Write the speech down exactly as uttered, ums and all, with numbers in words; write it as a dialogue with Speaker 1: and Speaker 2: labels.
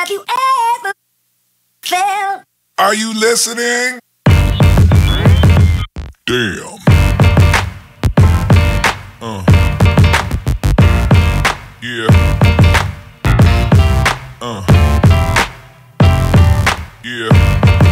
Speaker 1: like you ever felt.
Speaker 2: Are you listening? Damn. Uh. Yeah. Uh. Yeah.